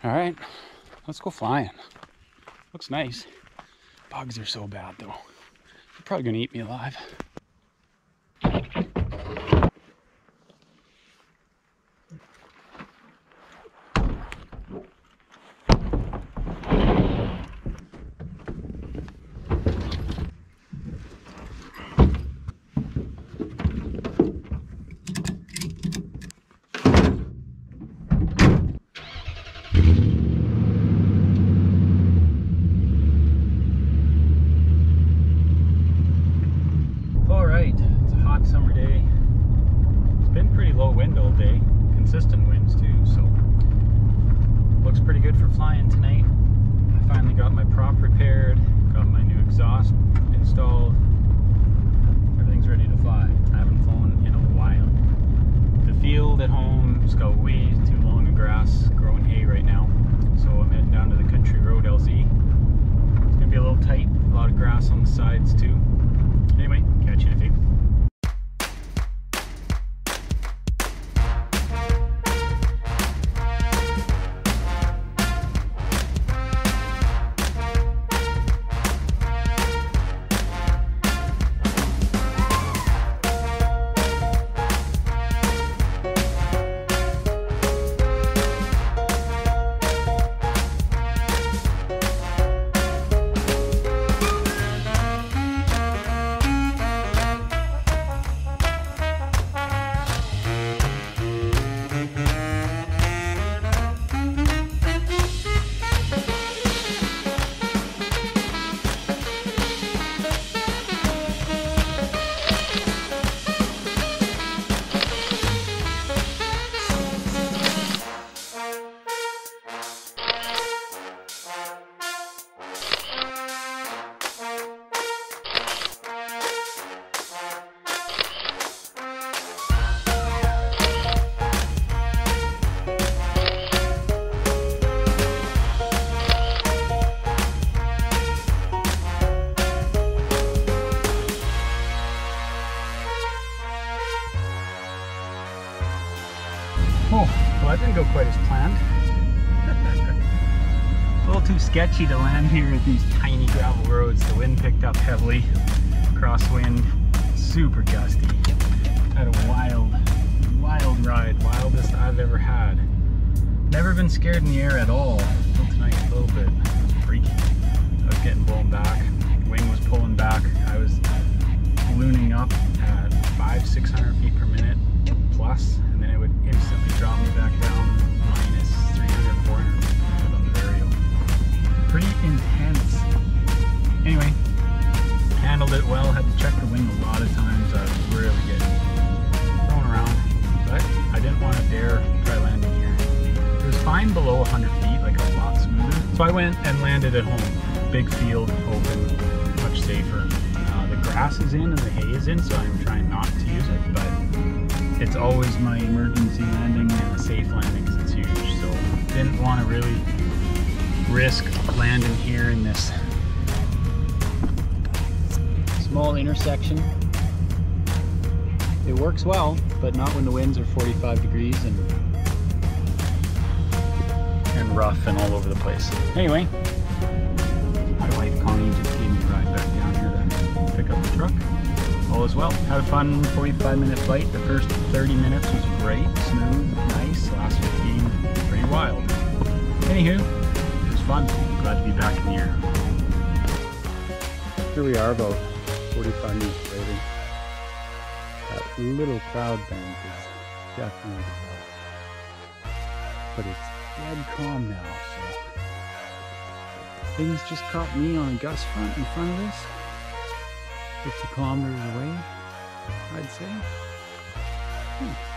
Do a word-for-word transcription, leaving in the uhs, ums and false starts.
All right, let's go flying. Looks nice. Bugs are so bad though. They're probably gonna eat me alive. Consistent winds too, so looks pretty good for flying tonight. I finally got my prop repaired, got my new exhaust installed. Everything's ready to fly. I haven't flown in a while. The field at home has got way too long of grass growing hay right now, so I'm heading down to the country road L Z. It's gonna be a little tight, a lot of grass on the sides too. Anyway, catch you in a few. Oh, well that didn't go quite as planned. A little too sketchy to land here at these tiny gravel roads. The wind picked up heavily, crosswind, super gusty. Had a wild, wild ride, wildest I've ever had. Never been scared in the air at all. Until tonight, a little bit freaky. I was getting blown back, wing was pulling back. I was ballooning up at five, six hundred feet per minute plus, and then it would instantly drop me back down minus three hundred, four hundred feet on the aerial. Pretty intense. Anyway, handled it well. Had to check the wing a lot of times. I was really getting thrown around, but I didn't want to dare try landing here. It was fine below one hundred feet, like a lot smoother. So I went and landed at home. Big field, open, much safer. Uh, the grass is in and the hay is in, so I'm trying not to use it, but it's always my emergency landing and a safe landing because it's huge. So didn't want to really risk landing here in this small intersection. It works well, but not when the winds are forty-five degrees and and rough and all over the place. Anyway, my wife Connie just gave me a ride back down here to pick up the truck. All is well. Had a fun forty-five minute flight. The first thirty minutes was great, smooth, nice. Last fifteen, pretty wild. Anywho, it was fun. Glad to be back in the air. Here we are about forty-five minutes later. That little cloud bank is definitely developed. But it's dead calm now, so things just caught me on a gust front in front of this. fifty kilometers away, I'd say. Hmm.